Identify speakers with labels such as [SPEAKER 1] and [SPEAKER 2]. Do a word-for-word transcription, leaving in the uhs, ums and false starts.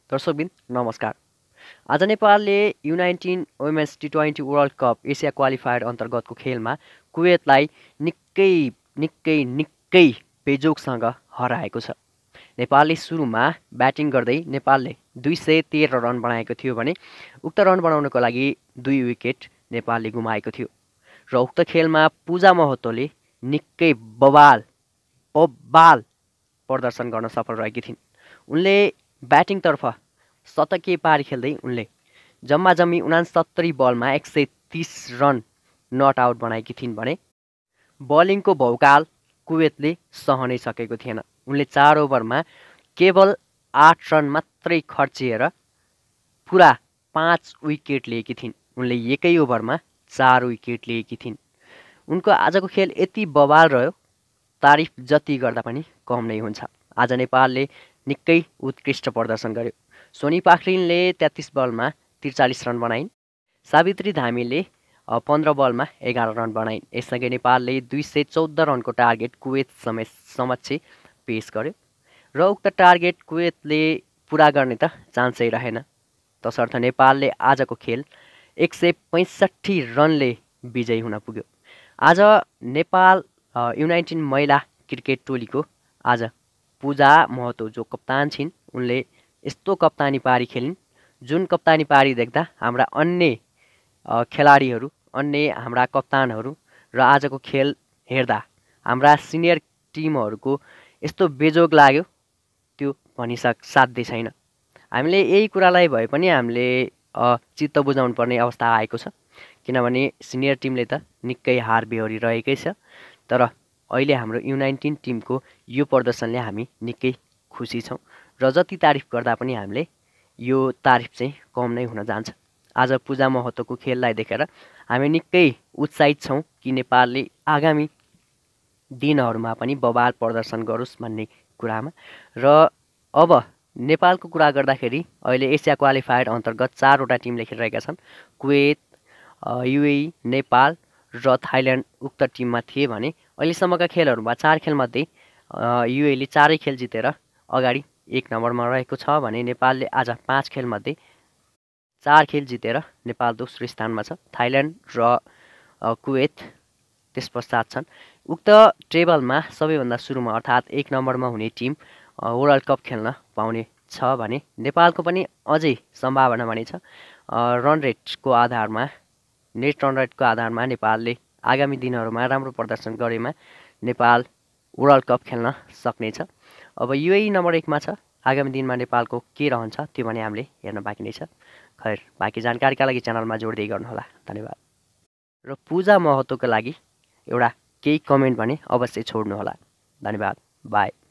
[SPEAKER 1] दर्शकबिन नमस्कार। आज नेपालले U nineteen women's T twenty World Cup Asia qualifier अन्तर्गतको खेलमा कुवेतलाई निकै निकै निकै बेजोगसँग हराएको छ। नेपालले सुरुमा ब्याटिङ गर्दै नेपालले दुई सय तेह्र रन बनाएको थियो भने उक्त रन बनाउनको लागि दुई विकेट नेपालले गुमाएको थियो र उक्त खेलमा पूजा महतोले निकै बवाल बब्बाल प्रदर्शन गर्न सफल रहेकी थिइन्। उनले ब्याटिङतर्फ शतकीय पारी खेल्दै उनले जम्मा जम्मी उनासत्तरी बलमा एक सय तिस रन नट आउट बनाएकी थिइन् भने बलिङको भौकाल कुवेतले सहनै सकेको थिएन। उनले चार ओभरमा केवल आठ रन मात्रै खर्चिएर पुरा पाँच विकेट लिएकी थिइन्। उनले एकै ओभरमा चार विकेट लिएकी थिइन्। उनको आजको खेल यति बवाल रह्यो, तारिफ जति गर्दा पनि कम नै हुन्छ। आज नेपालले निकै उत्कृष्ट प्रदर्शन गर्यो। सोनी पाखरिनले तेत्तिस बलमा त्रिचालिस रन बनाइन्। सावित्री धामीले पन्ध्र बलमा एघार रन बनाइन्। यससँगै नेपालले दुई सय चौध रनको टार्गेट कुवेत समेत समक्ष पेश गर्यो र उक्त टार्गेट कुवेतले पुरा गर्ने त चान्सै रहेन। तसर्थ नेपालले आजको खेल एक सय पैँसठी रनले विजयी हुन पुग्यो। आज नेपाल यु नाइन्टिन महिला क्रिकेट टोलीको आज पूजा महतो जो कप्तान छिन्, उनले यस्तो कप्तानी पारी खेलिन् जुन कप्तानी पारी देख्दा हाम्रा अन्य खेलाडीहरू, अन्य हाम्रा कप्तानहरू र आजको खेल हेर्दा हाम्रा सिनियर टिमहरूको यस्तो बेजोग लाग्यो, त्यो भनिसक साध्य छैन। हामीले यही कुरालाई भए पनि हामीले चित्त बुझाउनु पर्ने अवस्था आएको छ, किनभने सिनियर टिमले त निकै हार बेहोरी रहेकै छ। तर अहिले हाम्रो यु नाइन्टिन टिमको यो प्रदर्शनले हामी निकै खुसी छौँ र जति तारिफ गर्दा पनि हामीले यो तारिफ चाहिँ कम नै हुन जान्छ। आज पूजा महतोको खेललाई देखेर हामी निकै उत्साहित छौँ कि नेपालले आगामी दिनहरूमा पनि बवाल प्रदर्शन गरोस् भन्ने कुरामा। र अब नेपालको कुरा गर्दाखेरि अहिले एसिया क्वालिफायर अन्तर्गत चारवटा टिमले खेलिरहेका छन्। कुवेत, युएई, नेपाल र थाइल्यान्ड उक्त टिममा थिए भने अहिलेसम्मका खेलहरूमा चार खेलमध्ये युएईले चारै खेल जितेर अगाडि एक नम्बरमा रहेको छ भने नेपालले आज पाँच खेलमध्ये चार खेल जितेर नेपाल दोस्रो स्थानमा छ। थाइल्यान्ड र कुवेत त्यस पश्चात छन्। उक्त टेबलमा सबैभन्दा सुरुमा अर्थात् एक नम्बरमा हुने टिम वर्ल्ड कप खेल्न पाउने छ भने नेपालको पनि अझै सम्भावना भने छ। रन रेटको आधारमा, नेट रन रेटको आधारमा नेपालले आगामी दिनहरूमा राम्रो प्रदर्शन गरेमा नेपाल वर्ल्ड कप खेल्न सक्नेछ। अब युएई नम्बर एकमा छ। आगामी दिनमा नेपालको के रहन्छ त्यो भने हामीले हेर्न बाँकी नै छ। खैर, बाँकी जानकारीका लागि च्यानलमा जोड्दै गर्नुहोला। धन्यवाद। र पूजा महतोको लागि एउटा केही कमेन्ट भने अवश्य छोड्नुहोला। धन्यवाद। बाई।